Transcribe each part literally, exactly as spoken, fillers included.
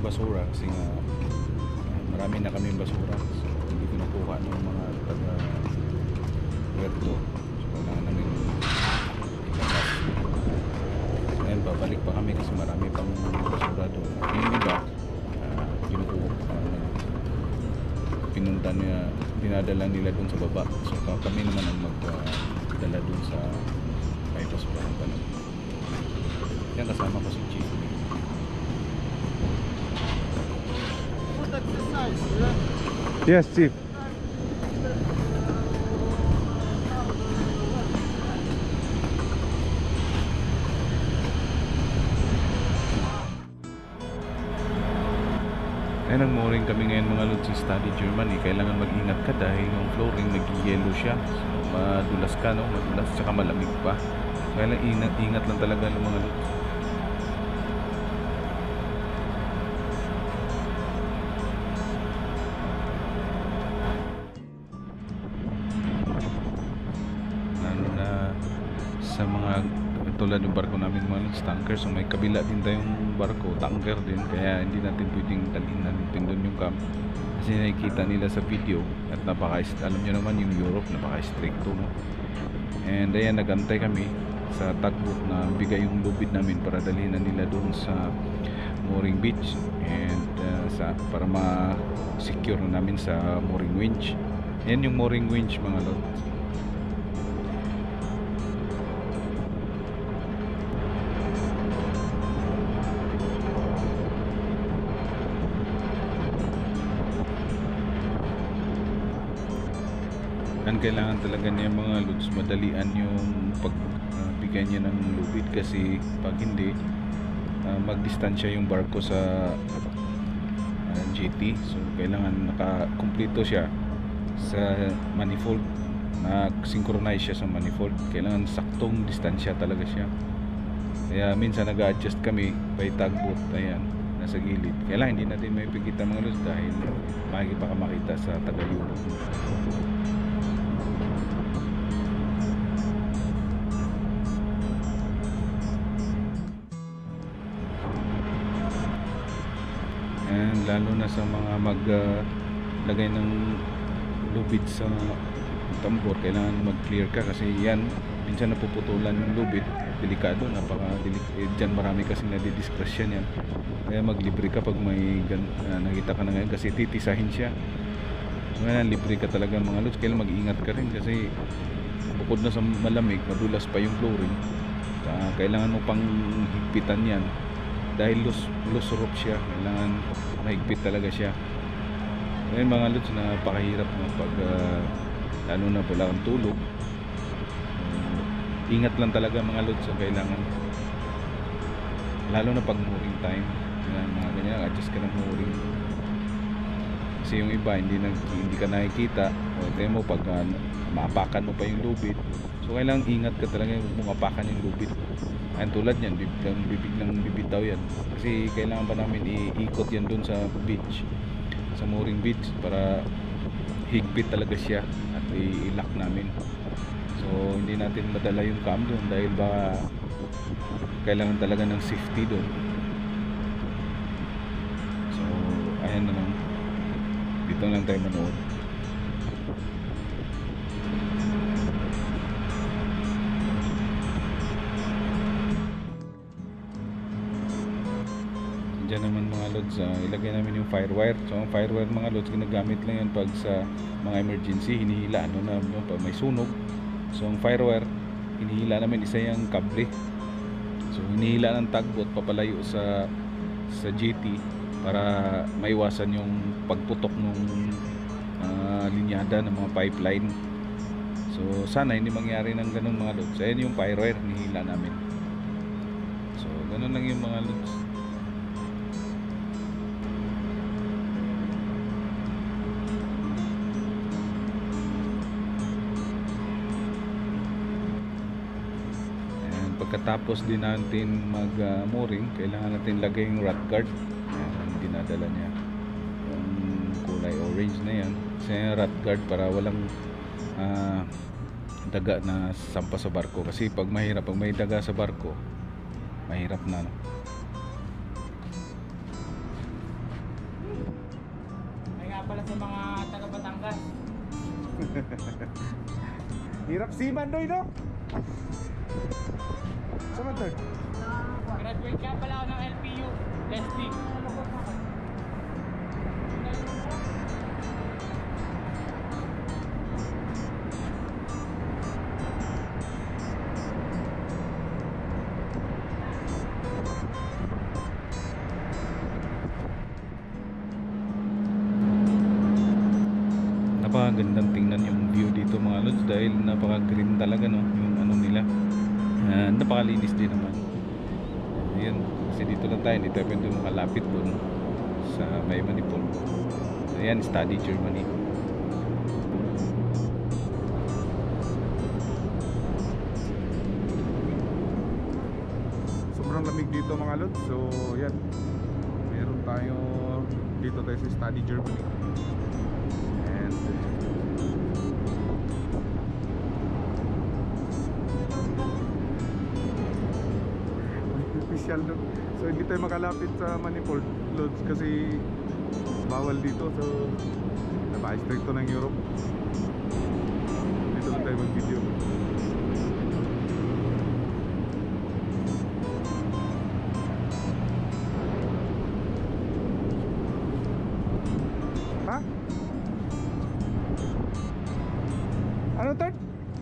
basura kasi nga uh, marami na kaming basura, so hindi ko nakuha ng mga taga Puerto, so kailangan namin ilabas. Ngayon babalik pa kami kasi marami pang basura doon. Yung iba uh, kinukuha uh, pinunta niya, dinadala nila doon sa baba, so kami naman ang magdala uh, doon sa may basura ng tanong. Yan, kasama ko si Chief. Yes, Chief. Kaya nag-mooring kami ngayon mga lods sa Study Germany. Kailangan mag-ingat ka dahil yung flooring nag-yellow siya, so madulas ka, no? Madulas tsaka malamig pa. Kaya lang ingat, ingat lang talaga ng mga lods. Lalo na sa mga tulad ng barko namin mga lods, tanker, so may kabila din tayong barko, tanker din, kaya hindi natin pwedeng talhin natin doon yung camp kasi nakikita nila sa video at napaka, alam nyo naman yung Europe, napaka stricto, no? And ayan, nagantay kami sa tugboat na bigay yung lubid namin para dalhin na nila doon sa mooring beach and uh, sa, para ma-secure na namin sa mooring winch. Yan yung mooring winch mga lods. Ang kailangan talaga niya mga lods, madalian yung pagbigay uh, niya ng lubid kasi pag hindi uh, magdistansya yung barko sa uh, G T, so kailangan nakakumpleto siya sa manifold, nag-synchronize siya sa manifold, kailangan saktong distansya talaga siya. Kaya minsan nag-adjust kami by tugboat, ayan, nasa gilid. Kailangan hindi natin may pigita mga lods dahil makikita ka makita sa taga-Europe. And lalo na sa mga maglagay uh, ng lubid sa tambor, kailangan mag-clear ka kasi yan, minsan napuputulan yung lubid, delikado, napaka delikado, eh, dyan marami kasi nadidiskrasyan yan, kaya maglibre ka pag may uh, nakita ka na ngayon kasi titisahin siya. Ngayon libre ka talaga mga lods, kailangan mag-iingat ka rin kasi bukod na sa malamig, madulas pa yung flooring, uh, kailangan mo pang higpitan yan dahil loose, loose rope siya, kailangan mahigpit talaga siya. Ngayon mga lods, napakahirap no, pag uh, lalo na wala kang tulog. Uh, ingat lang talaga mga lods, so kailangan lalo na pag mooring time, yan, mga ganyan, adjust ka ng mooring kasi yung iba hindi, nag, hindi ka nakikita o tayo mo pag uh, maapakan mo pa yung lubid, so kailangan ingat ka talaga yung mapakan yung lubid. Ayan, tulad yan, bibiglang, bibiglang bibitaw yan kasi kailangan pa namin iikot yan dun sa beach, sa mooring beach, para higpit talaga siya at i-lock namin. So hindi natin madala yung cam dun dahil ba kailangan talaga ng safety dun. So ayan na lang, dito lang tayo manood. Diyan naman mga lods, uh, ilagay namin yung firewire. So ang firewire mga lods, ginagamit lang yan pag sa mga emergency, hinihila ano na no, pag may sunog. So ang firewire, hinihila namin isa yung kable. So hinihila ng tugboat papalayo sa sa G T para maiwasan yung pagputok ng uh, linyada ng mga pipeline. So sana hindi mangyari ng ganun mga lods. Ayan yung firewire, hinihila namin. So ganun lang yung mga lods. Pagkatapos din natin mag uh, mooring, kailangan natin lagay yung rat guard. Ayan, dinadala niya yung kulay orange na yan kasi rat guard para walang uh, daga na sampa sa barko, kasi pag mahirap, pag may daga sa barko mahirap na, no? pala sa mga taga Batangas. Hirap siman doy, no? Sama to? Graduate ka pala ako ng L P U. Testing. Napakagandang tingnan yung view dito mga lods dahil napaka-green talaga, no, yung ano nila. Uh, napakalinis din naman. Ayan, kasi dito lang tayo, hindi tayo pwede makalapit doon sa may Manipur. Ayan, study Germany. Sobrang lamig dito mga lods. So yan, meron tayo dito tayo sa study Germany. And official doon. So hindi tayo makalapit sa Manifold Lodge kasi bawal dito. So napaka-stricto ng Europe. Dito lang tayo mag-video. Ha? Ano third?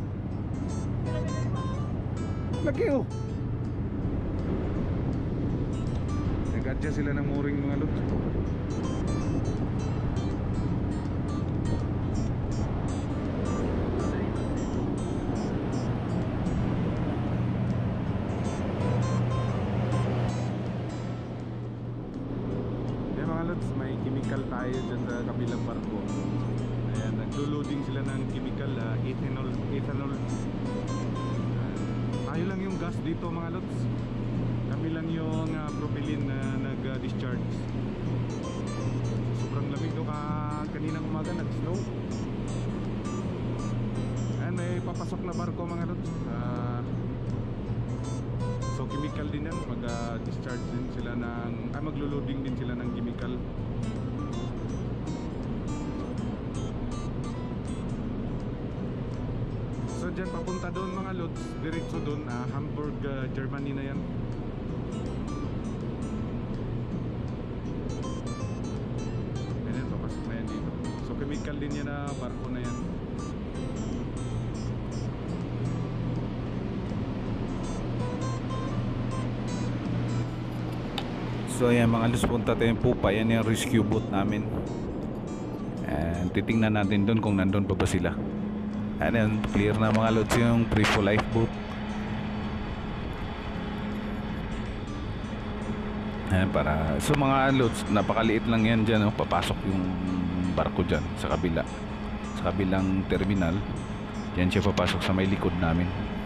Lagi oh. Nag-adjust sila ng mooring mga lods. Yan mga lods, may chemical tayo dyan sa kabilang barko. Ayan, naglo-loading sila ng chemical, uh, ethanol, ethanol. Uh, tayo lang yung gas dito mga lods. Kami lang yung uh, propylene na nag-discharge. Sobrang lamig no, ka kaninang umaga nag-snow. Ayan, may papasok na barko mga lods. Uh, so chemical din yan, mag-discharge din sila ng, ay maglo-loading din sila ng chemical. So dyan papunta doon mga lods, diretso doon, uh, Hamburg, uh, Germany na yan. Ayan, papasok na yan dito. So chemical din yan na barko na yan. So ayan mga lods, punta tayo yung pupa. Yan yung rescue boat namin. And titingnan natin doon kung nandun pa ba sila. Ayan, clear na mga lods yung Prevo lifeboat. Ayan, para so mga lods, napakaliit lang yan dyan, no? Papasok yung barko dyan sa kabila, sa kabilang terminal. Yan siya papasok sa may likod namin.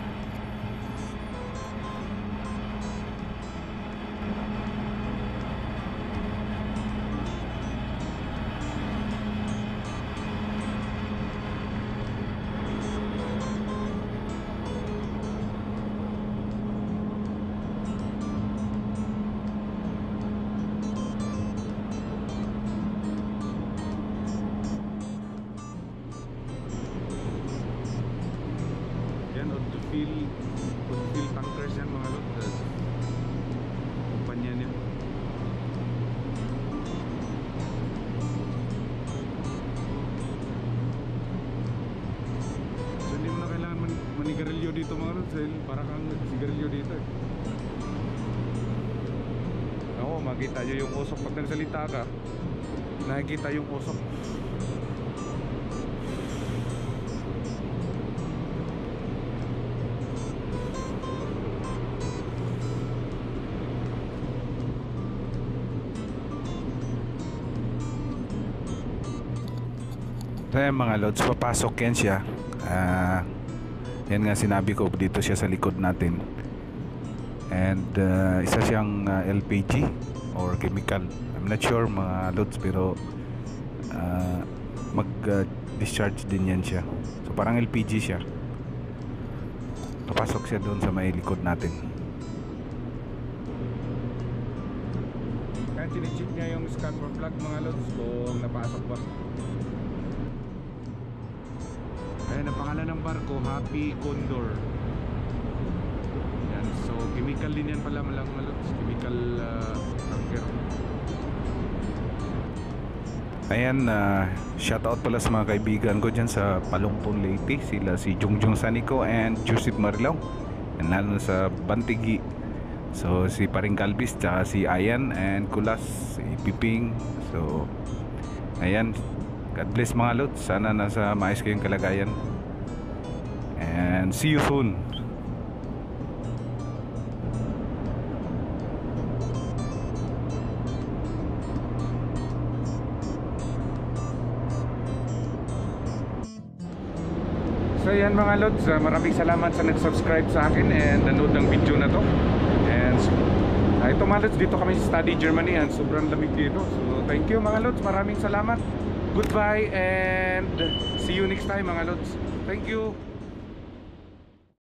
Oil oil tankers yan mga lod, uh, kumpanya niya. So hindi mo na kailangan man manigarilyo dito mga lod, dahil para kang sigarilyo dito eh. Ako, makita nyo yung usok pag nagsalita ka, nakikita yung usok. Kaya mga lods, papasok yan siya. uh, Yan nga sinabi ko, dito siya sa likod natin. And uh, isa siyang uh, L P G or chemical. I'm not sure mga lods, pero uh, mag uh, discharge din yan siya. So parang L P G siya. Papasok siya doon sa may likod natin. Kahit chine-check niya yung scan for flag mga lods kung napasok ba. Ayan ang pangalan ng barko, Happy Condor. Yan, so chemical din yan pala mga lods, chemical uh, tanker. Ayan, uh, shoutout pala sa mga kaibigan ko dyan sa Palongpong Leyte. Sila si Jungjung Sanico and Joseph Marilao. And lalo na sa Bantigi. So si Paring Calvis, tsaka si Ayan and Kulas, si Piping. So ayan, God bless mga lods. Sana nasa maayos kayong kalagayan. And see you soon. So yan mga lods, uh, maraming salamat sa nag-subscribe sa akin and nanood ng video na to. And uh, ito mga lods, dito kami sa Study Germany and sobrang lamig dito. So thank you mga lods, maraming salamat. Goodbye and see you next time mga lods. Thank you.